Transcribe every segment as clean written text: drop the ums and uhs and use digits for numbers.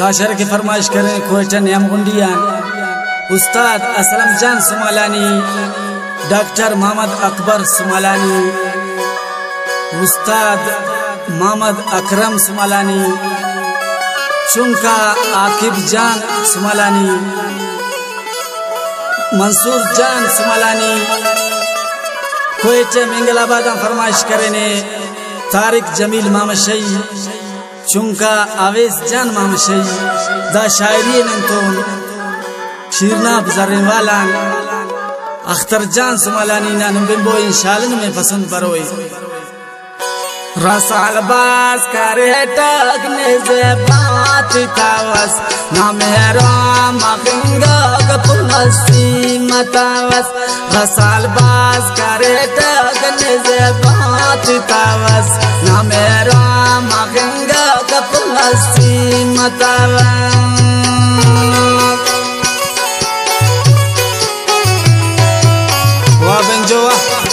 बाशर की फरमाइश करें कोयटा न्यामगुंडियान उस्ताद असलम जान सुमालानी, डॉक्टर मोहम्मद अकबर सुमालानी, उस्ताद मोहम्मद अकरम सुमालानी, चुनका आकिब जान सुमालानी, मंसूर जान सुमालानी, कोयटा मंगलाबाद फरमाइश करें तारिक जमील मामशई, चुनका आवेश जान मामशई, दा शायरी नंतोन शीरनाब जरेवालान अख्तर जान सुमालानी ना नंबिंबो इंशाल्लाह में पसंद बरोई रसाल बास करे टगने से बात तावस ना मेरा मगंगा कपुनसी मतावस रसाल बास करे टगने से बात तावस ना मेरा मगंगा कपुनसी मतावस वाह बेंजोआ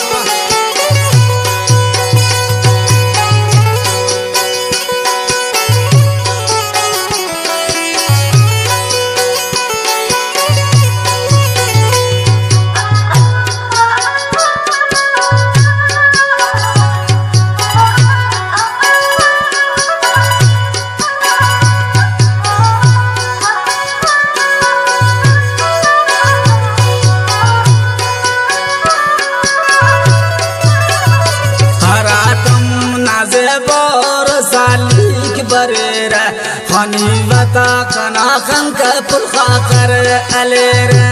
बरेरा खनी बता कना खंक पुलखा कर अलेरा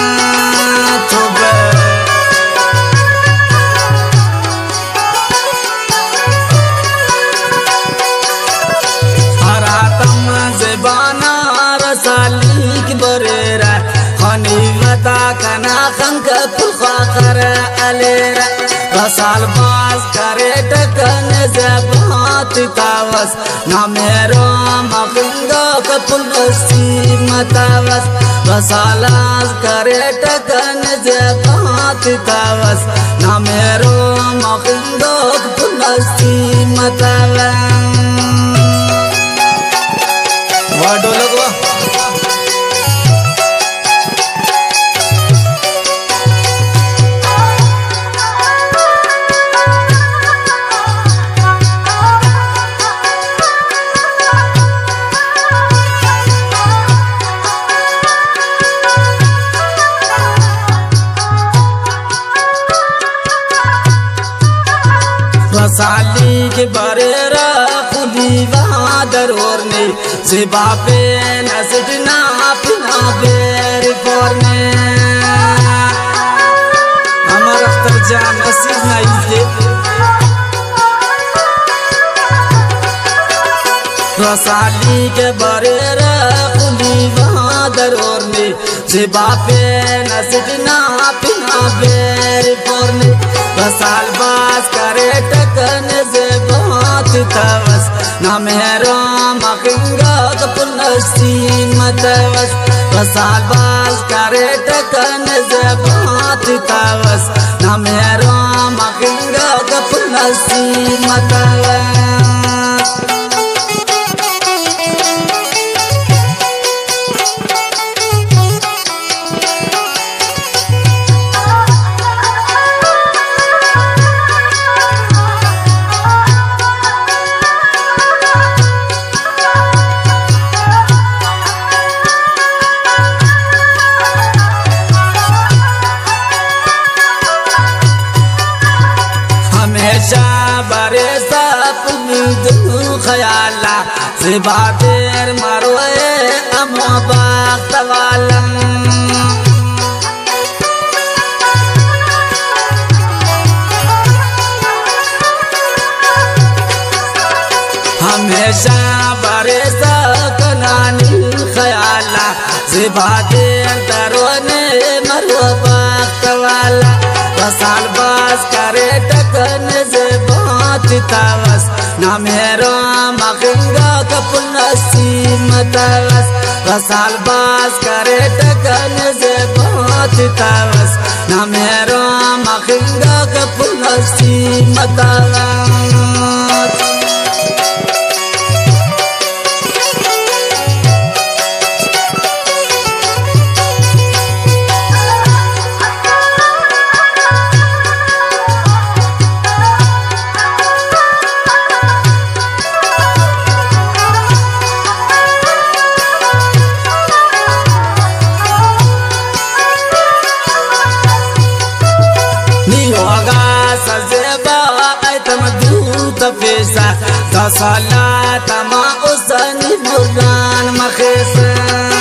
हरातम ज़बाना रसाली की बरेरा खनी बता कना खंक पुलखा कर अलेरा रसाल बास करे टकन ज़बात तावस ना मेरो मगंगा कपुनसी मतावस रसालास करे टकन ज़बात तावस ना मेरो मगंगा कपुनसी मतावस वाडो लगवा रसाली के बरेरा खुली वहाँ दरोर ने ज़िबा पे नज़रना पिना बेर फोरने हमारा अख्तर जान नसीब नहीं थे रसाली के बरेरा खुली वहाँ दरोर ने ज़िबा पे नज़रना पिना बेर फोरने रसाल बास करे टकन ज़बात तावस ना मेरो मगंगा कपुनसी मतावस रसाल बास करे टकन ज़बात तावस ना मेरो मगंगा कपुनसी मतावस बरे सपनी ख्याला ज़िबा तेर मारोए अम्मा बात वाला हमेशा बरे सकनानी ख्याला ज़िबा तेर दरोने मरो बात वाला रसाल बास करे टकन ज़बात तावस ना मेरो मगंगा कपुनसी मतावस रसाल बास करे टकन ज़बात तावस ना मेरो मगंगा कपुनसी मतावस صلاة ما أصني مران مخيسا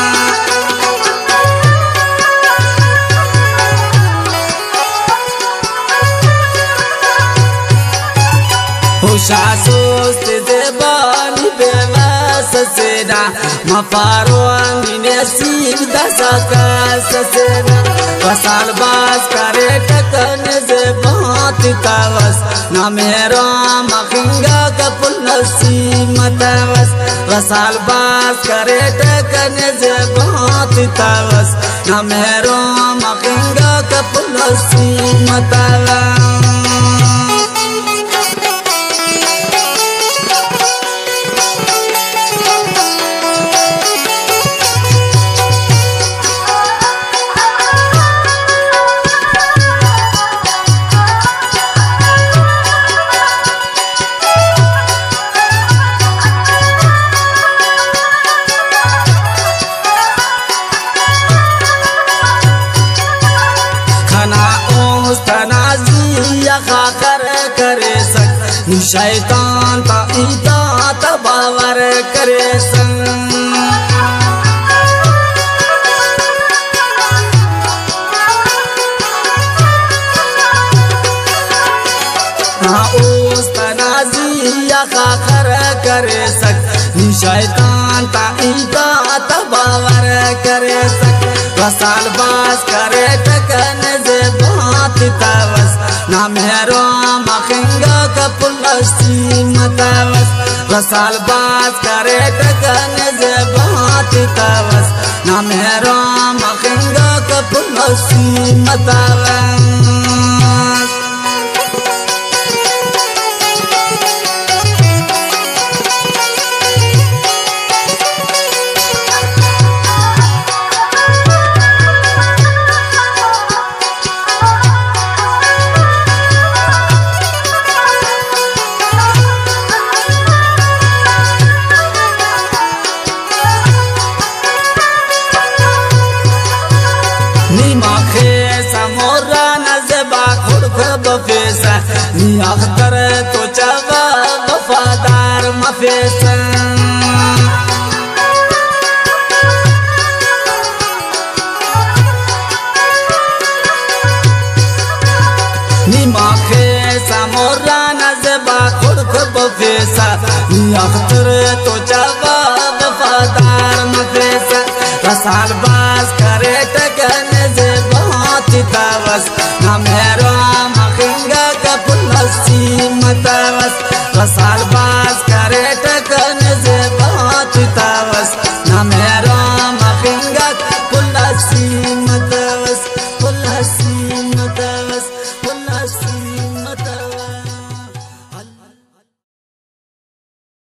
وشاسوس تزباني بغاس سيدا مفاروان دي نسيب دساكا سيدا وصال باس كاريكا نزبان تتاوس ناميرا مخنگا كپل نسيب متاوس وصال باس كاريكا نزبان تتاوس ناميرا مخنگا كپل نسيب متاوس शैतान ता इतात बावर करे संग उस तनाजिया खाकर करे सक शैतान ता इतात बावर करे सक वसाल बास करे टकन जे बात तावस ना मेहरो मखंगा कपुल मतावस वसाल बास करे टकन जे बात तावस ना मेहरो मखंगा कपुल मतावस ni akhtar to chava wafadar mafesa ni makhe samora nazba khud khud bafesa ni akhtar to chava wafadar mafesa rasal bas kare tagan ze bahut tavas na mera मतावस वसाल बा